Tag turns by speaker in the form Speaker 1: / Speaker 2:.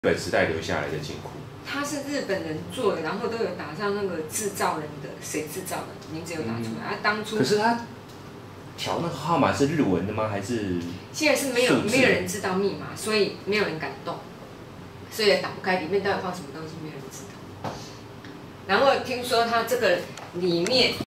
Speaker 1: 本时代留下来的金库。
Speaker 2: 它是日本人做的，然后都有打上那个制造人的谁制造的名字有打出来。他当初
Speaker 1: 可是他调那个号码是日文的吗？还是？
Speaker 2: 现在是没有人知道密码，所以没有人敢动，所以也打不开，里面到底放什么东西没有人知道。然后听说它这个里面